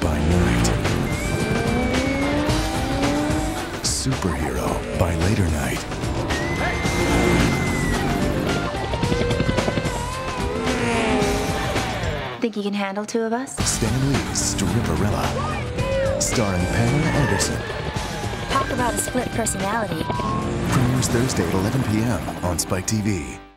by night. Superhero by later night. Think you can handle two of us? Stan Lee's Stripperella. Starring Pamela Anderson. Talk about a split personality. Premieres Thursday at 11 p.m. on Spike TV.